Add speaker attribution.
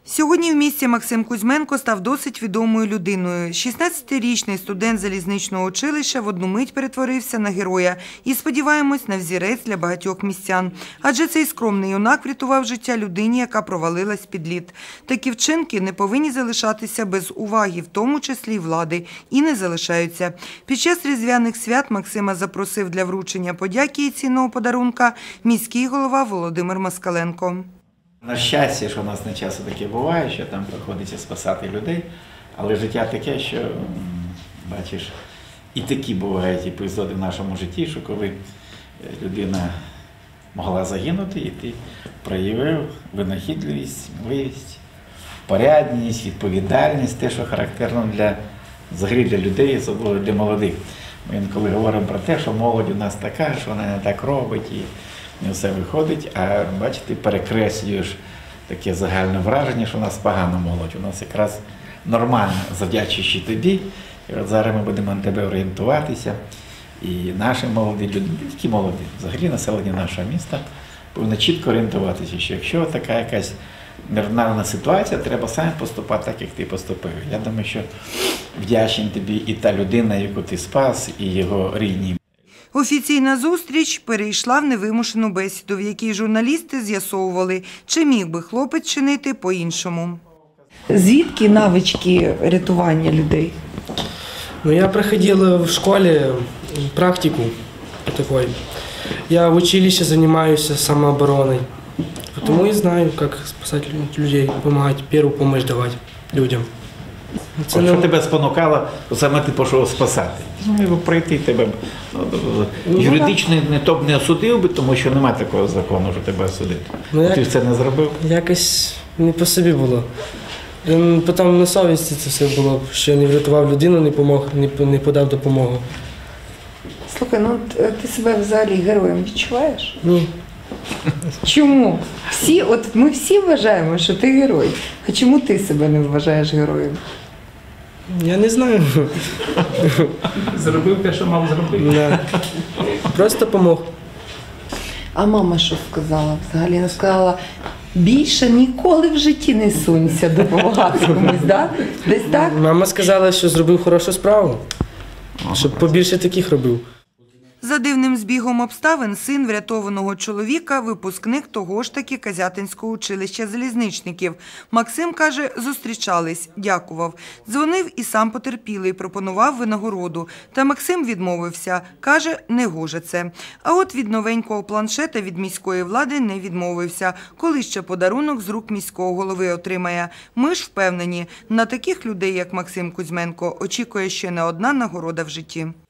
Speaker 1: Сьогодні в місті Максим Кузьменко став досить відомою людиною. 16-річний студент залізничного училища в одну мить перетворився на героя і, сподіваємось, на взірець для багатьох містян. Адже цей скромний юнак врятував життя людині, яка провалилась під лід. Такі вчинки не повинні залишатися без уваги, в тому числі й влади, і не залишаються. Під час різдвяних свят Максима запросив для вручення подяки і цінного подарунка міський голова Володимир Москаленко.
Speaker 2: На щастя, що у нас не часто таке буває, що там приходиться спасати людей, але життя таке, що, бачиш, і такі бувають епізоди в нашому житті, що коли людина могла загинути, і ти проявив винахідливість, сміливість, порядність, відповідальність, те, що характерно взагалі для людей, особливо для молодих. Ми інколи говоримо про те, що молодь у нас така, що вона не так робить, і не все виходить, а бачите, ти перекреслюєш таке загальне враження, що у нас погана молодь. У нас якраз нормально, завдячуючи тобі. І от зараз ми будемо на тебе орієнтуватися. І наші молоді люди, не тільки молоді, взагалі населення нашого міста повинно чітко орієнтуватися, що якщо така якась ненормальна ситуація, треба саме поступати так, як ти поступив. Я думаю, що вдячний тобі і та людина, яку ти спас, і його рідні.
Speaker 1: Офіційна зустріч перейшла в невимушену бесіду, в якій журналісти з'ясовували, чи міг би хлопець чинити по-іншому.
Speaker 3: Звідки навички рятування людей?
Speaker 4: Я проходил в школе практику такой. Я в училище занимаюсь самообороной, потому и знаю, как спасать людей, помогать, первую помощь давать людям.
Speaker 2: Що тебе спонукало, саме ти пішов спасати? Міг пройти тебе. Юридично не осудив би, тому що немає такого закону, що тебе осудити. Ти ж це не зробив?
Speaker 4: Якось не по собі було. Потім на совісті це все було, що я не врятував людину, не помог, не подав допомогу.
Speaker 3: Слухай, ти себе взагалі героєм відчуваєш?
Speaker 4: Ні.
Speaker 3: Чому? Ми всі вважаємо, що ти герой. А чому ти себе не вважаєш героєм?
Speaker 4: Я не знаю.
Speaker 2: Зробив те, що мав зробити.
Speaker 4: Просто помог.
Speaker 3: А мама що сказала? Взагалі вона сказала, більше ніколи в житті не сунься допомагати комусь, да? Десь так?
Speaker 4: Мама сказала, що зробив хорошу справу, щоб побільше таких робив.
Speaker 1: За дивним збігом обставин син врятованого чоловіка – випускник того ж таки Козятинського училища залізничників. Максим, каже, зустрічались, дякував. Дзвонив і сам потерпілий, пропонував винагороду. Та Максим відмовився, каже, не гоже це. А от від новенького планшета від міської влади не відмовився. Коли ще подарунок з рук міського голови отримає. Ми ж впевнені, на таких людей, як Максим Кузьменко, очікує ще не одна нагорода в житті.